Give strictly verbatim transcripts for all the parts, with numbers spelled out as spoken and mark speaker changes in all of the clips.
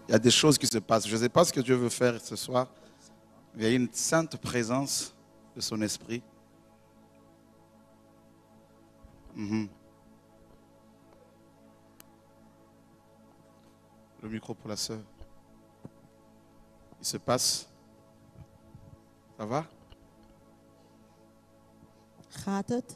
Speaker 1: Il y a des choses qui se passent. Je ne sais pas ce que Dieu veut faire ce soir. Il y a une sainte présence de son esprit. Mm-hmm. Le micro pour la sœur. Il se passe. Ça va?
Speaker 2: Gaat het?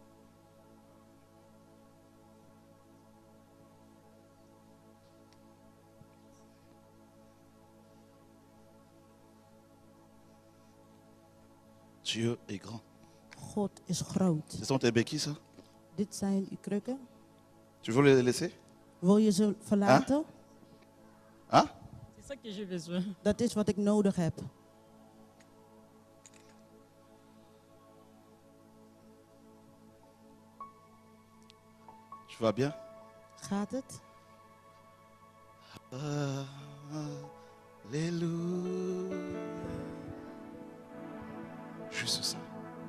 Speaker 1: Dieu est grand.
Speaker 2: God is groot.
Speaker 1: Ce sont tes béquilles, ça?
Speaker 2: Dit zijn uw krukken.
Speaker 1: Tu veux les laisser?
Speaker 2: Wil je ze verlaten?
Speaker 1: Hein?
Speaker 3: C'est ça que j'ai besoin.
Speaker 2: Dat is wat ik nodig heb.
Speaker 1: Tu vas bien?
Speaker 2: Gaat het?
Speaker 1: Alléluia. Juste ça.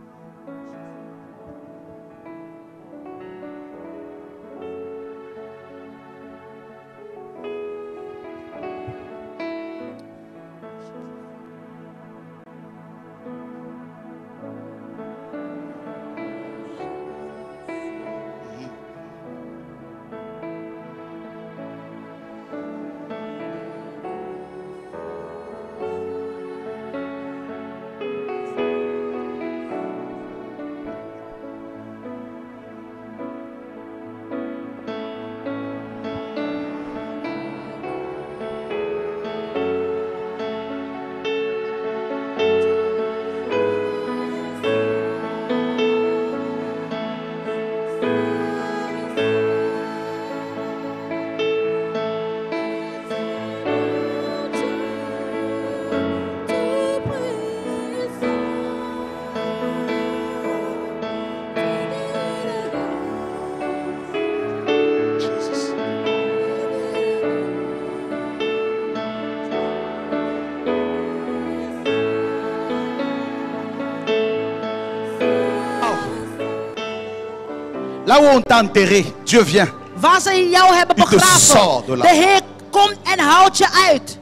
Speaker 1: Là où on t'a enterré, Dieu vient.
Speaker 2: Waar ze jou hebben
Speaker 1: Il te sort
Speaker 2: begraven.
Speaker 1: de là.
Speaker 2: De Heer komt en haalt je uit.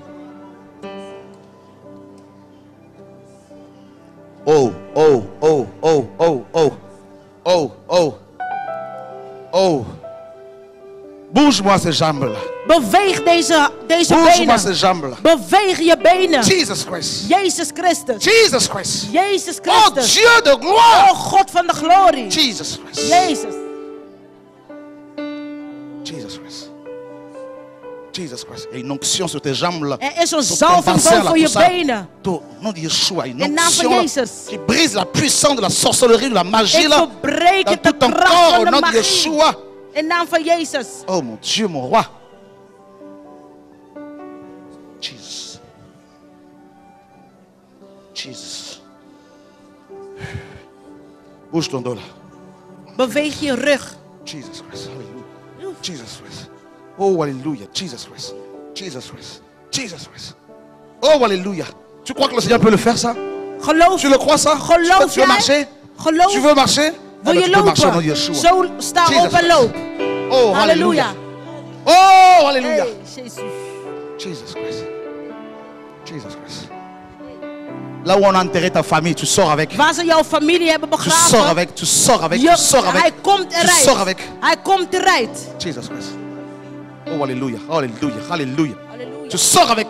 Speaker 1: Oh, oh, oh, oh, oh, oh, oh, oh, oh. Bouge-moi ces jambes-là.
Speaker 2: Beweeg deze, deze
Speaker 1: Bouge-moi ces
Speaker 2: benen.
Speaker 1: jambes-là.
Speaker 2: Beweeg je benen.
Speaker 1: Jesus Christ.
Speaker 2: Jezus Christus.
Speaker 1: Jesus Christ.
Speaker 2: Jezus
Speaker 1: Oh
Speaker 2: Christus.
Speaker 1: Dieu de gloire.
Speaker 2: Oh God van de glorie.
Speaker 1: Jesus Christ.
Speaker 2: Jezus.
Speaker 1: Jesus Christ. Jesus Christ. Et une onction sur tes jambes là.
Speaker 2: Er is een
Speaker 1: Sur ton
Speaker 2: zalving
Speaker 1: bassin, là,
Speaker 2: boven
Speaker 1: tout
Speaker 2: je
Speaker 1: ça.
Speaker 2: benen.
Speaker 1: Au nom de Yeshua, une
Speaker 2: In naam
Speaker 1: onction
Speaker 2: van
Speaker 1: là,
Speaker 2: Jezus.
Speaker 1: qui brise la puissance de la sorcellerie, de la magie
Speaker 2: Ik
Speaker 1: là.
Speaker 2: verbreek
Speaker 1: Dans
Speaker 2: het, de
Speaker 1: tout ton
Speaker 2: kracht
Speaker 1: corps,
Speaker 2: van
Speaker 1: au
Speaker 2: de
Speaker 1: nom de
Speaker 2: magie.
Speaker 1: Yeshua.
Speaker 2: In naam van Jezus.
Speaker 1: Oh mon Dieu, mon roi. Jesus. Jesus. Bouge ton dos là.
Speaker 2: Beweeg je rug.
Speaker 1: Jesus Christ. Hallelujah. Jesus Christ. Oh, alléluia. Jesus Christ. Jesus Christ. Jesus Christ. Oh, alléluia. Tu crois que le Seigneur peut le faire ça?
Speaker 2: Geloof.
Speaker 1: Tu le crois ça?
Speaker 2: Geloof
Speaker 1: Tu veux
Speaker 2: jij?
Speaker 1: marcher?
Speaker 2: Geloof.
Speaker 1: Tu veux marcher?
Speaker 2: Wil
Speaker 1: Ah,
Speaker 2: je
Speaker 1: tu peux marcher au nom de
Speaker 2: lopen?
Speaker 1: Yeshua.
Speaker 2: Zo sta
Speaker 1: Jesus
Speaker 2: op en
Speaker 1: Christ.
Speaker 2: loop.
Speaker 1: Oh, alléluia.
Speaker 2: Halleluja.
Speaker 1: Oh, alléluia.
Speaker 2: Hey, Jezus.
Speaker 1: Jesus Christ. Jesus Christ. Là où on a enterré ta famille, tu sors avec.
Speaker 2: Waar ze jouw familie hebben
Speaker 1: Tu sors
Speaker 2: begraven.
Speaker 1: avec, tu sors avec,
Speaker 2: Je-
Speaker 1: tu sors avec.
Speaker 2: Hij komt
Speaker 1: Tu
Speaker 2: eruit.
Speaker 1: sors avec.
Speaker 2: Hij komt eruit.
Speaker 1: Jesus Christ. Oh, alléluia. Alléluia. Alléluia.
Speaker 2: Halleluja.
Speaker 1: Tu sors avec.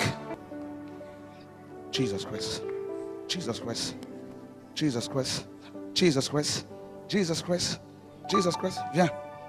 Speaker 1: Jesus Christ. Jesus Christ. Jesus Christ. Jesus Christ. Jesus Christ. Jesus Christ. Viens.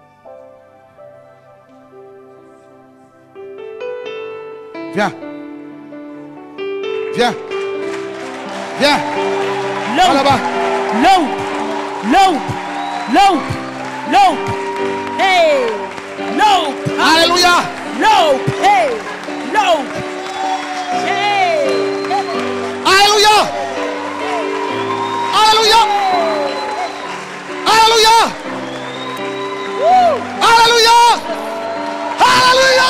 Speaker 1: Viens. Viens. Viens. Va
Speaker 2: Loop.
Speaker 1: là-bas.
Speaker 2: Loop. Loop. Loop. Loop. Hey. Loop.
Speaker 1: Alléluia.
Speaker 2: Loop. Hey. Loop. Hey.
Speaker 1: Alléluia. Alléluia. Alléluia. Alléluia. Alléluia.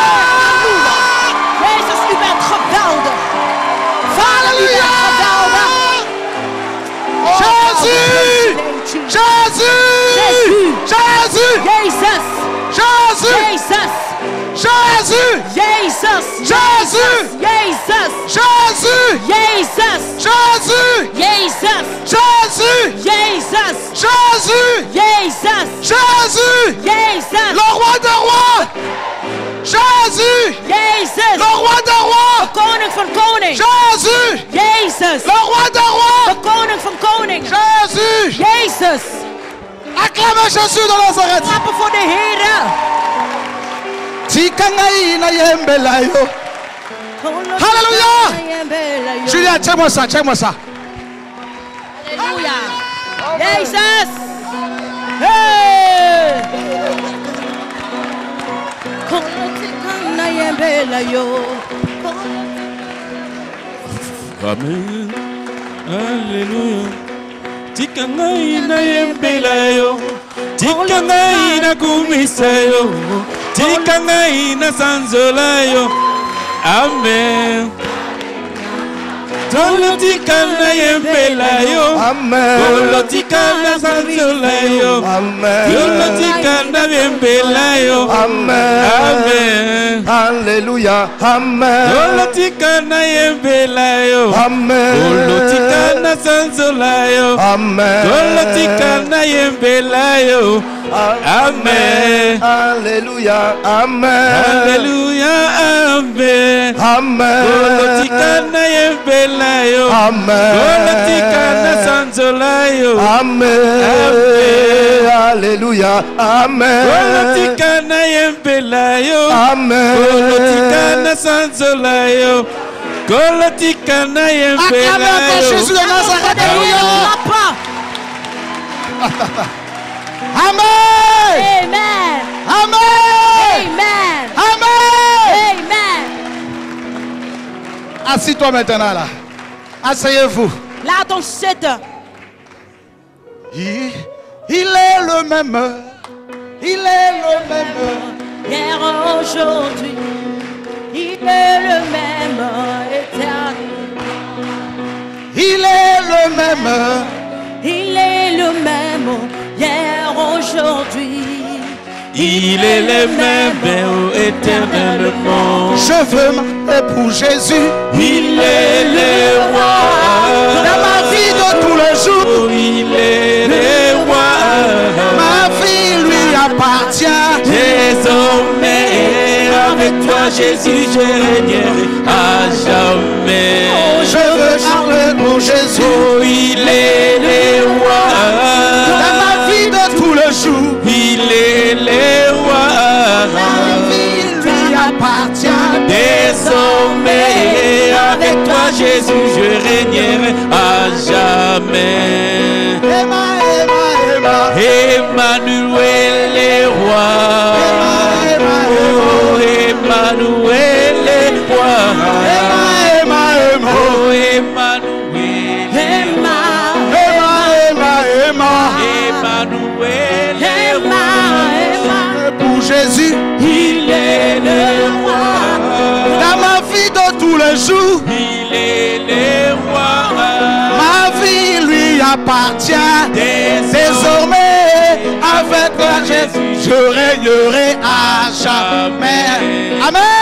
Speaker 2: Jezus, u bent geweldig. Vader, u
Speaker 1: Halleluja.
Speaker 2: bent geweldig. Oh,
Speaker 1: Jésus. Jésus.
Speaker 2: Jésus.
Speaker 1: Jésus.
Speaker 2: Jezus.
Speaker 1: Jésus.
Speaker 2: Jezus.
Speaker 1: Jésus.
Speaker 2: Jesus.
Speaker 1: Jésus.
Speaker 2: Jesus.
Speaker 1: Jésus.
Speaker 2: Jesus.
Speaker 1: Jésus.
Speaker 2: Jesus.
Speaker 1: Jésus.
Speaker 2: Jesus.
Speaker 1: Jésus.
Speaker 2: Jesus.
Speaker 1: Jésus.
Speaker 2: Jesus.
Speaker 1: Le roi des rois. Jésus.
Speaker 2: Jezus.
Speaker 1: Le roi des rois.
Speaker 2: De koning van koning.
Speaker 1: Jésus.
Speaker 2: Jezus.
Speaker 1: Le roi des rois.
Speaker 2: De koning van koning.
Speaker 1: Jésus.
Speaker 2: Jezus.
Speaker 1: Acclamez Jésus de Nazareth.
Speaker 2: Klappen voor de Heer.
Speaker 1: Tikangai na yembela yo. Hallelujah. Julia, tiens-moi ça, tiens-moi ça.
Speaker 2: Alléluia. Jezus. Hey.
Speaker 3: Amen. Alléluia. Tikangai na yembela yo. Tikangai na kumisa yo. Tikangai na sanzola yo. Amen. Tolo tikana yembela yo.
Speaker 1: Amen.
Speaker 3: Tolo tikana sanzola yo.
Speaker 1: Amen.
Speaker 3: Tolo tikana yembela yo.
Speaker 1: Amen.
Speaker 3: Amen.
Speaker 1: Alléluia. Amen.
Speaker 3: Tolo tikana yembela yo.
Speaker 1: Amen.
Speaker 3: Tolo tikana sanzola yo.
Speaker 1: Amen.
Speaker 3: Tolo tikana yembela yo. Amen.
Speaker 1: Alléluia. Amen.
Speaker 3: Alléluia. Amen.
Speaker 1: Amen.
Speaker 3: Tolo tikana yembela yo.
Speaker 1: Amen.
Speaker 3: Tolo tikana sanzola yo.
Speaker 1: Amen. Alléluia. Amen.
Speaker 3: Tolo tikana yembela yo.
Speaker 1: Amen.
Speaker 3: Tolo tikana sanzola yo. Tolo tikana yembela
Speaker 1: Acclamez encore Jésus de
Speaker 3: yo.
Speaker 1: Nazareth. Alléluia.
Speaker 2: Amen.
Speaker 1: Amen.
Speaker 2: Amen.
Speaker 1: Amen.
Speaker 2: Amen.
Speaker 1: Amen.
Speaker 2: Amen.
Speaker 1: Assis-toi maintenant là. Asseyez-vous.
Speaker 2: Laat ons zitten.
Speaker 1: Il, il est le même. Il est le même.
Speaker 2: Hier, aujourd'hui, il est le même éternel.
Speaker 1: Il est le même.
Speaker 2: Il est le même hier, aujourd'hui.
Speaker 3: Il est le même éternellement.
Speaker 1: Je veux m'appeler pour Jésus.
Speaker 3: Il est le roi.
Speaker 1: Dans ma vie de tous les jours.
Speaker 3: Il est le roi.
Speaker 1: Ma vie lui appartient.
Speaker 3: Désormais, avec toi, Jésus, je régnerai à jamais.
Speaker 1: Je veux parler pour Jésus.
Speaker 3: Oh, il est le roi.
Speaker 1: Dans ma vie de tous les jours.
Speaker 3: Il est le roi.
Speaker 1: Ma vie lui appartient.
Speaker 3: Désormais, avec toi, Jésus, je régnerai à jamais.
Speaker 1: Emma, Emma, Emma.
Speaker 3: Emmanuel est roi.
Speaker 1: Emma,
Speaker 3: Oh, Emmanuel est roi.
Speaker 1: Emma, Emma, Emma.
Speaker 3: Oh, Emmanuel.
Speaker 2: Emma,
Speaker 1: Emma, Emma, Emma.
Speaker 3: Emmanuel est
Speaker 2: Emma, Emma.
Speaker 3: roi.
Speaker 1: Pour Jésus.
Speaker 3: Il est le roi.
Speaker 1: Dans ma vie de tous les jours.
Speaker 3: Il est le roi.
Speaker 1: Ma vie lui appartient.
Speaker 3: Désormais,
Speaker 1: Désormais, avec toi, Jésus, je régnerai à jamais. Amen.